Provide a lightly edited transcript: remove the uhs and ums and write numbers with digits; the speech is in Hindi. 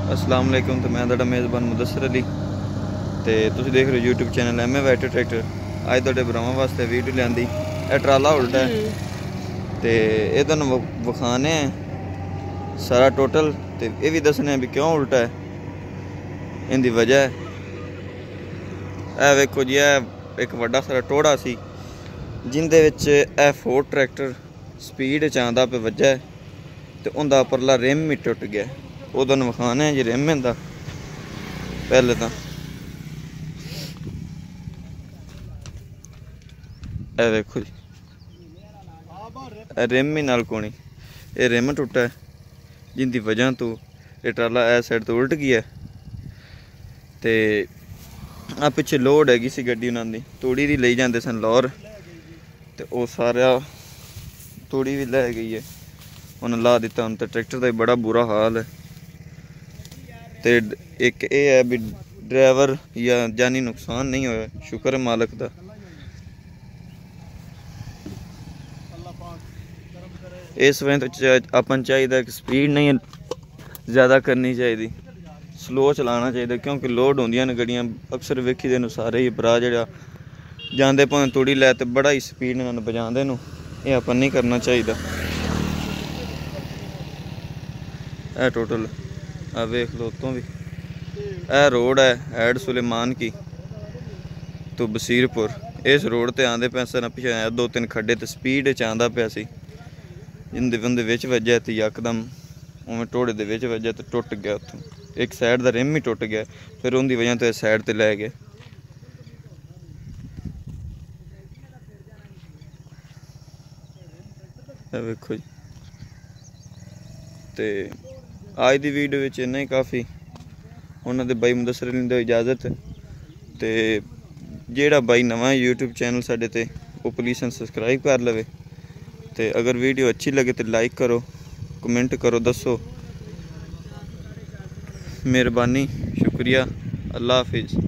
अस्सलाम वालेकुम। तो मैं तुहाडा मेज़बान मुदस्सिर अली ते तुसीं देख रहे हो YouTube channel MA white tractor. अज तुहाडे भरावां वास्ते वीडियो लिआंदी। यह ट्राला उल्टा है तो ये तुहानूं विखाने सारा टोटल, तो यह भी दसने भी क्यों उल्टा है, इनकी वजह है। यह वेखो जी, एक वड्डा सारा टोड़ा सी जिंदे विच यह फोर्ड ट्रैक्टर स्पीड च आंदा पे वजह है, तो उनका परला रिम ही टुट गया। वो तुहानूं विखाने जी रिम इंदा। पहले तो यह वेखो जी, रिम ही नाल कोनी, ये रिम टुटा है जिंदी वजह तो ये ट्राला इस साइड तो उल्ट गया। तो आ पिछे लोड हैगी सी गड्डी उन्होंने तूड़ी दी ले जाते सन लाहौर, तो वो सारा तूड़ी भी लै गई है, उन्हें ला दिता। हूँ तो ट्रैक्टर का भी बड़ा बुरा हाल है। तो एक ये है भी ड्राइवर या जानी नुकसान नहीं होया, शुक्र है मालक का। इस वजह तो अपन चाहिए कि स्पीड नहीं ज़्यादा करनी चाहिए, स्लो चलाना चाहिए, क्योंकि लोड होंदियां ने गड्डियां अक्सर वेखी दे सारे ही भरा जड़ा जाते भावें तूड़ी लै तो बड़ा ही स्पीड नाल बजाते नूं, ये अपन नहीं करना चाहिए। यह टोटल आ वेख लो तो भी यह रोड है हैड सुलेमान की तो बसीरपुर। इस रोड ते आंदे पे सन पिछे 2-3 खड्डे तो स्पीड च आंदा पिया सी, जिंदे बंदे विच वजह तो यकदम उवें टोड़े दे विच वजह तो टुट गया। उत्थों एक साइड का रिम ही टुट गया, फिर उनकी वजह तो इस साइड ते लै गए। वेखो जी, तो अज की वीडियो में इन्ना ही काफ़ी। उन्होंने बाई मुदस्सिर अली दी इजाज़त। तो जेड़ा बाई नवा यूट्यूब चैनल साडे ते वो प्लीज़ सबसक्राइब कर लवे। तो अगर वीडियो अच्छी लगे तो लाइक करो, कमेंट करो, दसो। मेहरबानी, शुक्रिया, अल्लाह हाफिज़।